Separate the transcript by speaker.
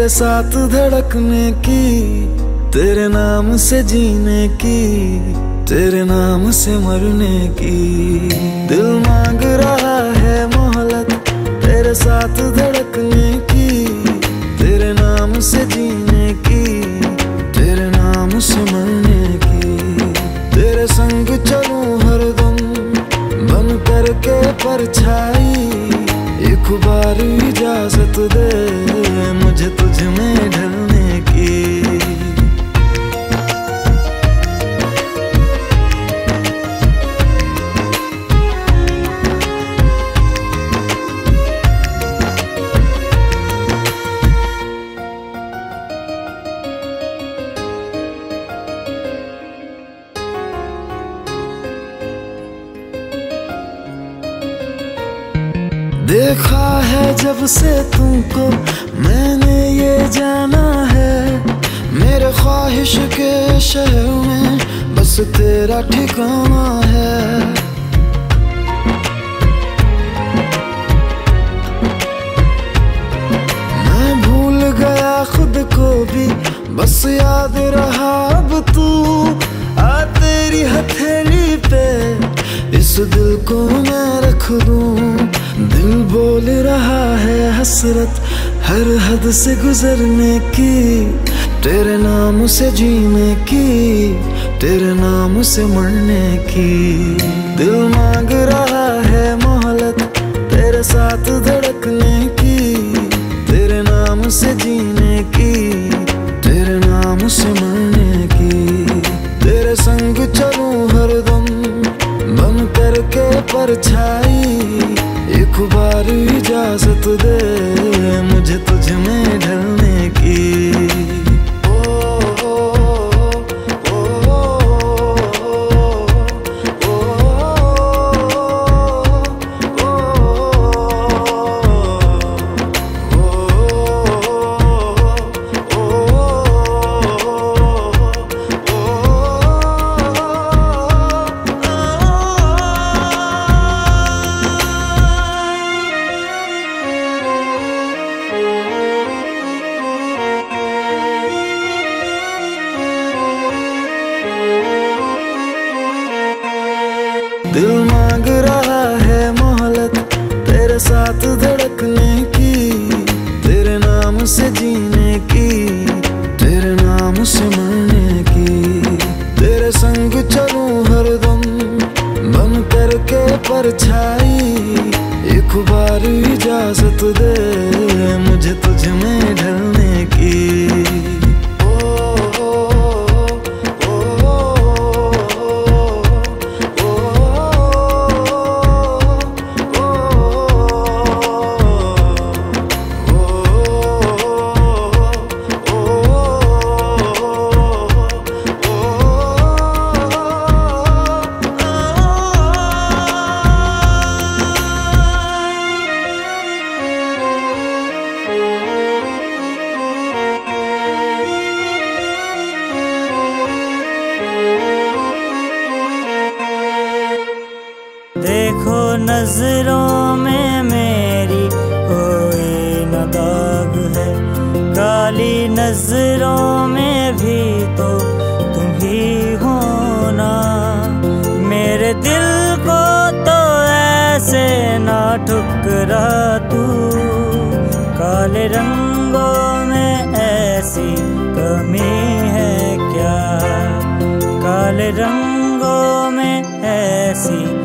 Speaker 1: तेरे साथ धड़कने की, तेरे नाम से जीने की, तेरे नाम से मरने की। दिल मांग रहा है मोहलत तेरे साथ धड़कने की, तेरे नाम से जीने की, तेरे नाम से मरने की। तेरे संग चलूं हरदम बन करके परछाई, एक बार इजाजत दे मुझे तुझ में ढलने की। देखा है जब से तुमको मैंने ये जाना है, मेरे ख्वाहिश के शहर में बस तेरा ठिकाना है। मैं भूल गया खुद को भी बस याद रहा अब तू। आ तेरी हथेली पे इस दिल को मैं रख दूं, दिल बोल रहा है हसरत हर हद से गुजरने की, तेरे नाम से जीने की, तेरे नाम से मरने की। दिल मांग रहा है मोहलत तेरे साथ धड़कने की, तेरे नाम से जीने की, तेरे नाम से मरने की। तेरे संग चलूं हरदम बन करके परछाई, एक बार इजाजत दे मुझे तुझ में ढलने की। दिल मांग रहा है मोहलत तेरे साथ धड़कने की, तेरे नाम से जीने की, तेरे नाम से मरने की। तेरे संग चलूं हरदम बन करके परछाई, एक बार इजाजत दे मुझे तुझ में ढलने की।
Speaker 2: देखो नजरों में मेरी कोई न दाग है, काली नजरों में भी तो तुम ही हो ना। मेरे दिल को तो ऐसे ना ठुकरा तू, काले रंगों में ऐसी कमी है क्या, काले रंगों में ऐसी